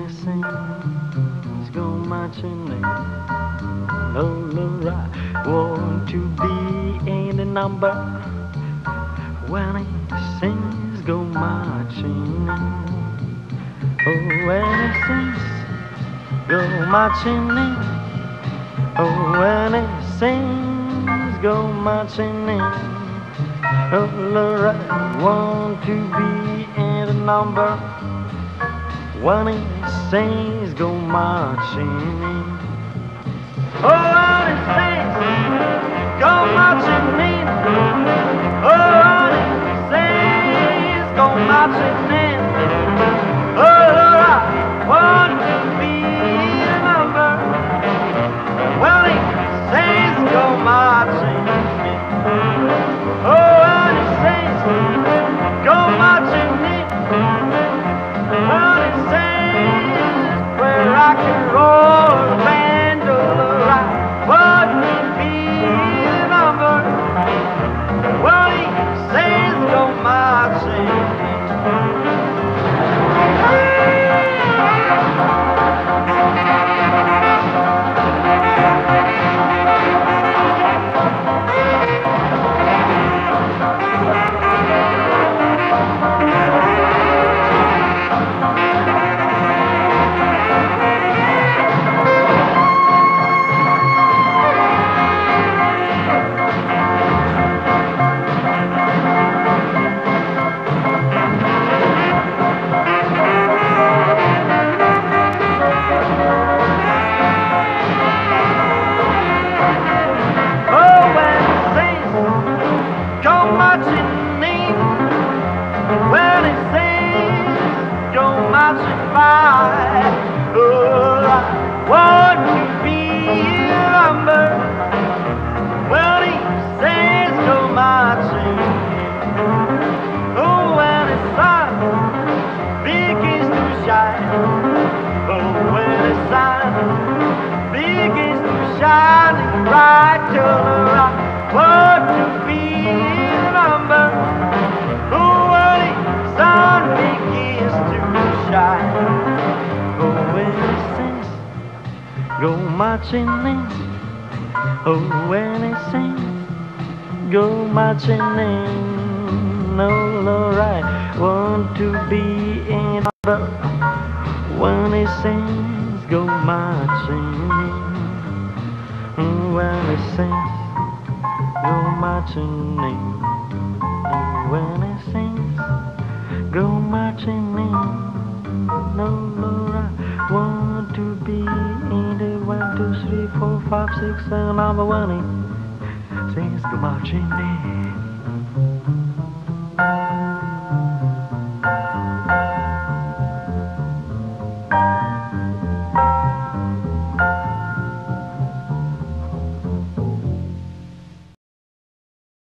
he sings, go marching in. All right, want to be in the number. When he sings, go marching in. Oh, when he sings, go marching in. Oh, when he sings, go marching in. All right, want to be in the number. When he sings, go marching in. Oh, when he sings, go marching in. Oh, when he sings, go marching in. Oh, Lord, I want to be the number. When he sings, go marching in. Oh, when he sings, go marching in. When he sings, where I can roll the band, all right, what will be the number? When he sings, go marching in. Marching in, oh, when he sings, go marching in. Oh, alright, want to be in the when he sings, go marching in. Oh, when he sings, go marching in. Oh, when he sings, go marching in. Oh, alright, want to be in the 1, 2, 3, 4, 5, 6, 7, number 1. He sings, go marching in.